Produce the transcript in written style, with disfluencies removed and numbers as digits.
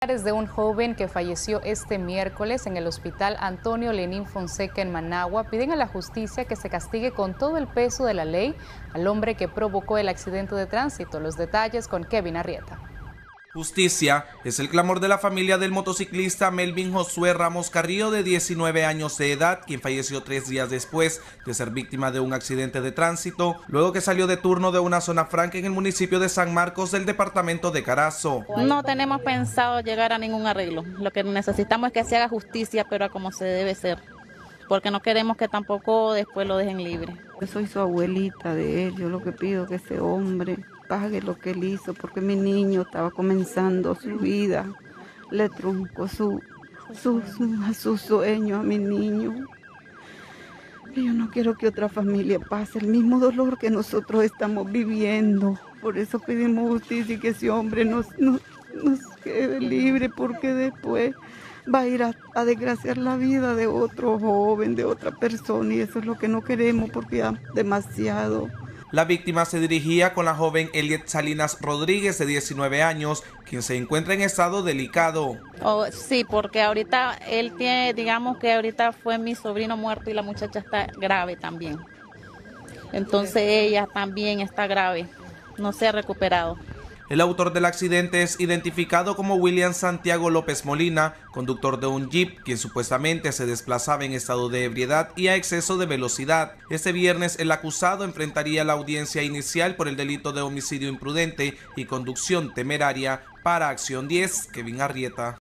De un joven que falleció este miércoles en el hospital Antonio Lenín Fonseca en Managua piden a la justicia que se castigue con todo el peso de la ley al hombre que provocó el accidente de tránsito. Los detalles con Kevin Arrieta. Justicia es el clamor de la familia del motociclista Melvin Josué Ramos Carrillo, de 19 años de edad, quien falleció 3 días después de ser víctima de un accidente de tránsito, luego que salió de turno de una zona franca en el municipio de San Marcos del departamento de Carazo. No tenemos pensado llegar a ningún arreglo. Lo que necesitamos es que se haga justicia, pero a como se debe ser, porque no queremos que tampoco después lo dejen libre. Yo soy su abuelita de él, yo lo que pido es que ese hombre pague lo que él hizo, porque mi niño estaba comenzando su vida, le truncó su sueño a mi niño. Y yo no quiero que otra familia pase el mismo dolor que nosotros estamos viviendo. Por eso pedimos justicia y que ese hombre nos quede libre, porque después va a ir a desgraciar la vida de otro joven, de otra persona, y eso es lo que no queremos, porque ya demasiado. La víctima se dirigía con la joven Eliet Salinas Rodríguez, de 19 años, quien se encuentra en estado delicado. Sí, porque ahorita él tiene, digamos que ahorita fue mi sobrino muerto y la muchacha está grave también. Entonces ella también está grave, no se ha recuperado. El autor del accidente es identificado como William Santiago López Molina, conductor de un jeep, quien supuestamente se desplazaba en estado de ebriedad y a exceso de velocidad. Este viernes el acusado enfrentaría la audiencia inicial por el delito de homicidio imprudente y conducción temeraria. Para Acción 10, Kevin Arrieta.